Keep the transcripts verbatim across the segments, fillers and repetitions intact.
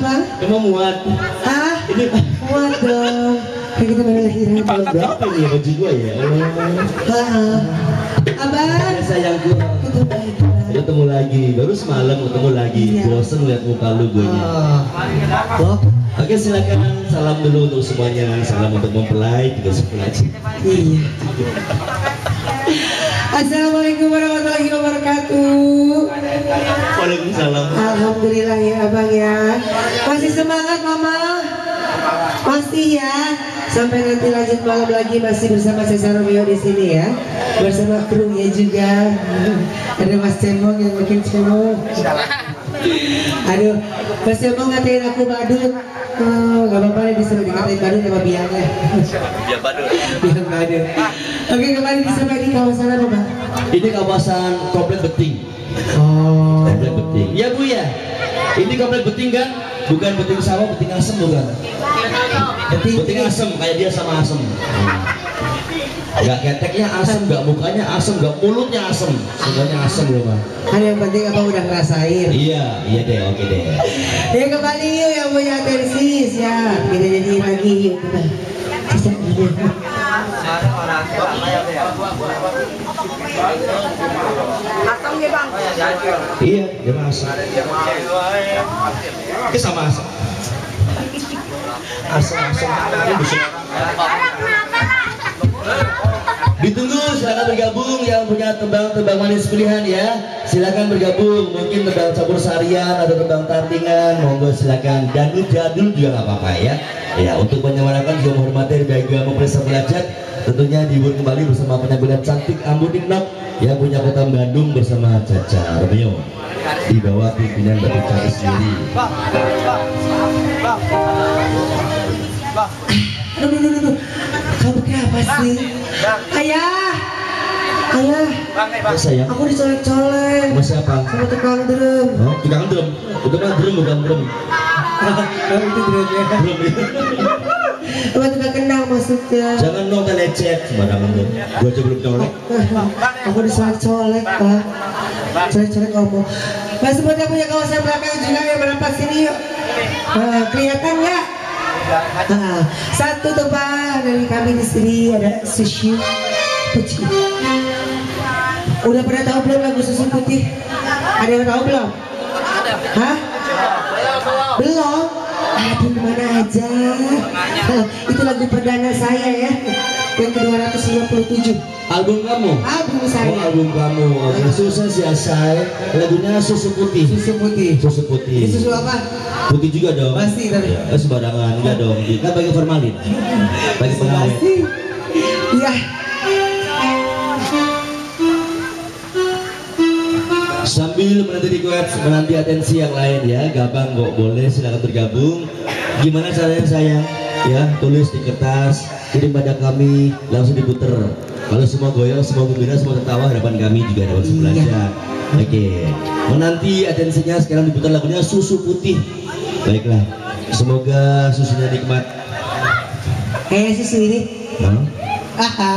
Abang? Kamu muat? Hah? Ini muat dong. Kayak kita baru lahiran tahun berapa ini ya baju gua ya? Hah? Abang? Ya sayangku. Ketemu lagi, baru semalam ketemu lagi. Iya. Bosen lihat muka lu gue nya. Oh. Oke silakan salam dulu untuk semuanya. Salam untuk mempelai juga sebelah. Iya. Assalamualaikum warahmatullahi wabarakatuh. Waalaikumsalam. Alhamdulillah ya abang ya. Masih semangat mama? Masih ya. Sampai nanti lanjut malam lagi masih bersama Cesar Romeo di sini ya. Bersama krunya juga. Ada Mas Cemong yang makin cemong. Aduh, Mas Cemong ngatain aku badut. Oh, gak apa-apa nih disuruh dikatain badut sama biangnya. Biang badut. Biang badut. Oke, kembali disampai di kawasan apa, Bang? Ini kawasan Komplek Beting. Oh. Komplek Beting. Ya Bu ya. Ini Komplek Beting kan? Bukan beting sawah, beting asem bukan? Beting, beting asem, kayak dia sama asem. Gak keteknya asem, gak mukanya asem, gak mulutnya asem. Semuanya asem loh Bang. Kan yang penting apa udah ngerasain. Iya, iya deh, oke deh. Ya kembali yuk yang punya atensi ya. Kita jadi lagi yuk kita. Asam ya Bang? Iya, dia masuk. Ini sama asam. Asam-asam. Ditunggu, silakan bergabung yang punya tembang-tembang manis pilihan ya. Silakan bergabung, mungkin tembang campur sarian atau tembang tartingan, monggo silakan. Dangdut jadul juga nggak apa-apa ya. Ya, untuk menyemarakan juga menghormati Bega Memperisa Belajar. Tentunya dihibur kembali bersama penampilan cantik Ambu Tiknok yang punya kota Bandung bersama Caca Romeo di bawah pimpinan Bapak Caca sendiri. Aduh, aduh, aduh, kamu kenapa sih? Ayah, ayah, Ya, sayang. aku dicolek-colek. Sama siapa? Sama tukang drum. Oh, tukang drum. Itu kan drum bukan drum. Oh, itu drum ya. Drum ya. Sama tukang kendang maksudnya. Jangan nol lecet sembarangan dong. Gua aja belum colek. Aku dicolek-colek, Pak. Colek-colek ngomong. Mas sebenarnya punya kawasan belakang juga yang berapa sini yuk. Nah, kelihatan nggak? Nah, satu tuh Pak dari kami di sini ada sushi putih. Udah pernah tahu belum lagu susu putih? Ada yang tahu belum? Hah? Belum? Aduh mana aja. Nah, itu lagu perdana saya ya, yang ke dua ratus lima puluh tujuh. Album kamu? Album saya. Oh, album kamu. Oke, susah sih saya. Lagunya susu putih. Susu putih. Susu putih. Ini susu apa? Putih juga dong. Pasti tapi. Ya, eh, sembarangan enggak dong. Kan bagi formalin. Bagi pengawet. Pasti. Iya. Sambil menanti request, menanti atensi yang lain ya, gampang kok, boleh silakan bergabung. Gimana caranya sayang? Ya, tulis di kertas, kirim pada kami, langsung diputer. Kalau semua goyang, semua gembira, semua tertawa, harapan kami juga dapat belajar. Oke, menanti atensinya sekarang diputar lagunya Susu Putih. Baiklah, semoga susunya nikmat. Kayak susu ini. Hah? Aha.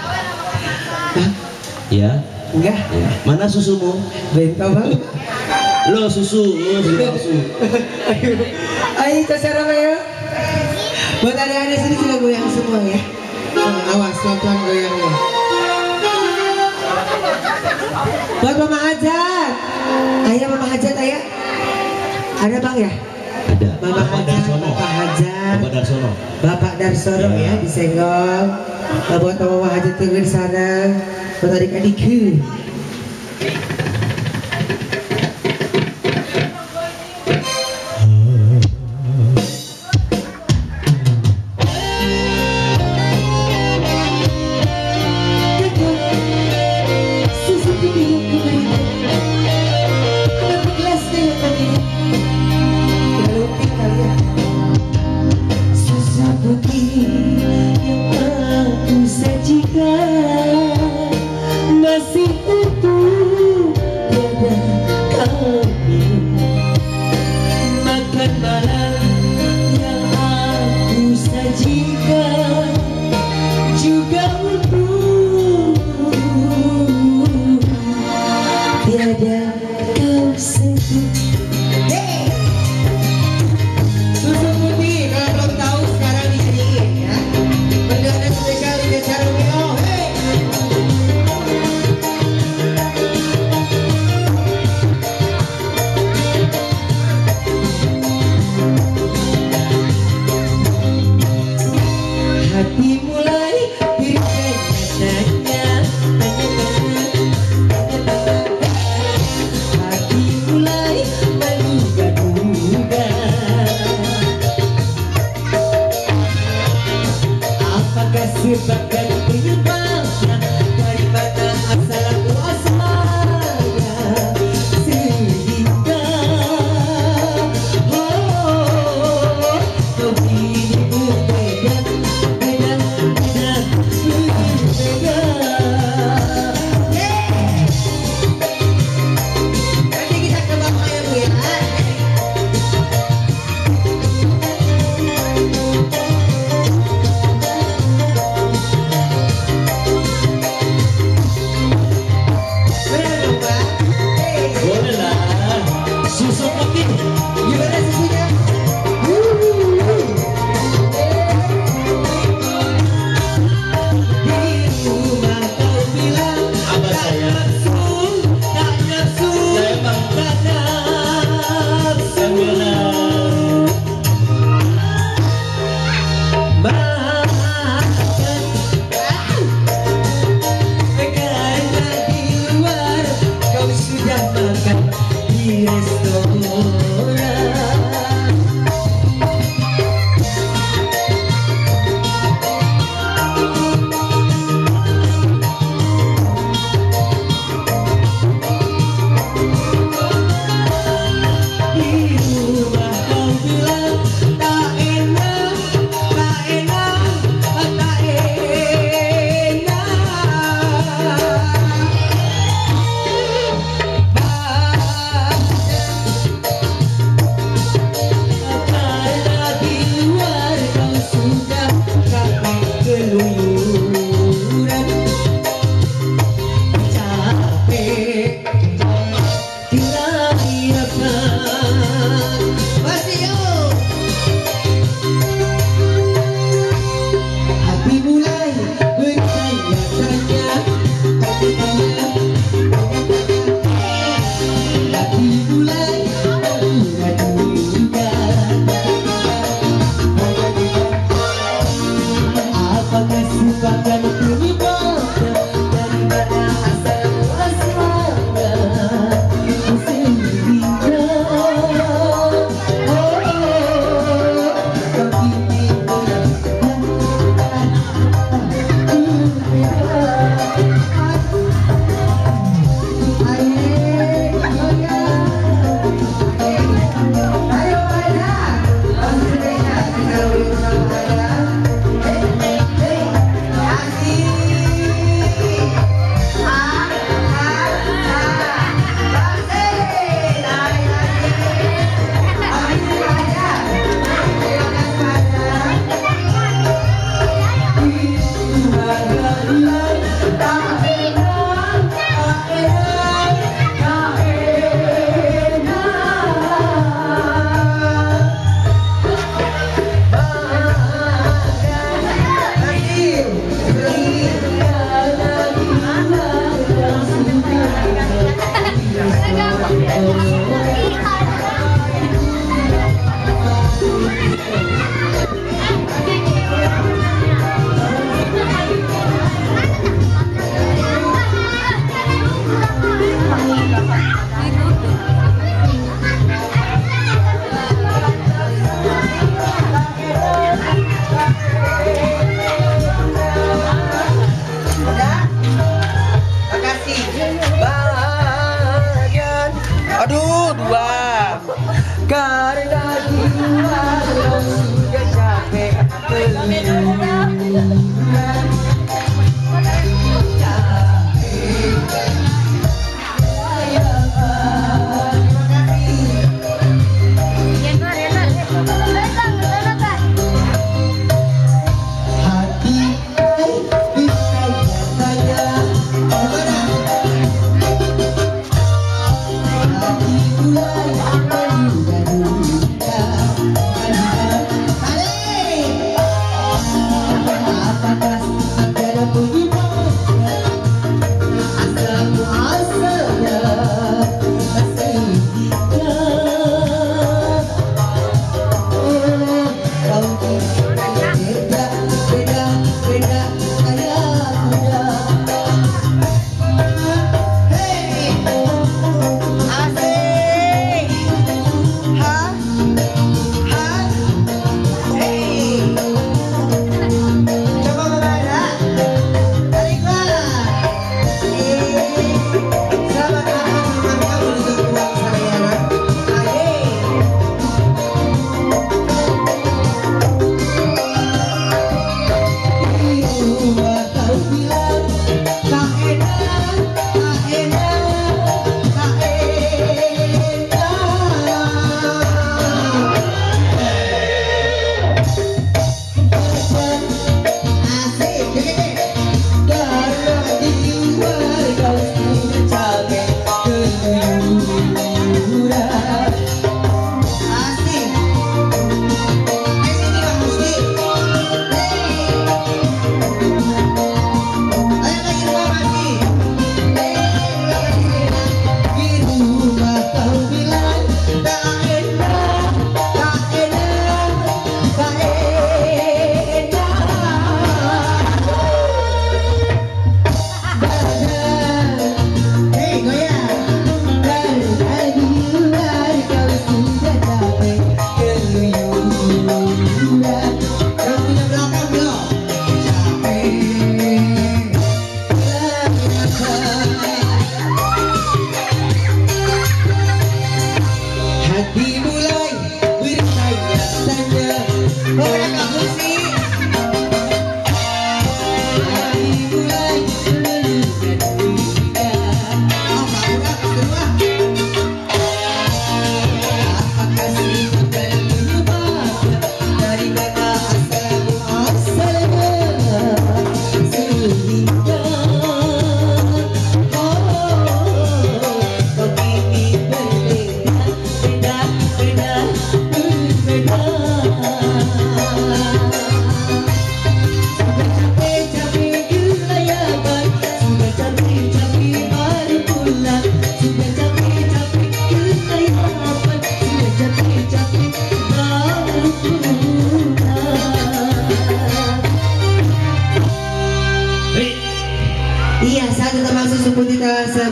Ya. Enggak. Ya. Mana susumu? Bento Bang. Lo susu, lo susu. Ayo Caca Romeo. Buat adik-adik sini sudah goyang semua ya. Nah, awas pelan-pelan goyangnya. Buat Mama Hajat. Ayah Mama Hajat ayah. Ada Bang ya? Ada. Bapak Bapak Hajat, Darsono. Bapak Hajat. Bapak Darsono. Bapak Darsono ya, Ya, disenggol. Buat Mama Hajat tunggu di sana. Buat adik-adikku. hati mulai bertanya-tanya, hati mulai menduga-duga, apakah sebab dan penyebabnya, dari mana asal muasalnya, sehingga oh, kau ini berbeda dengan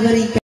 berikan.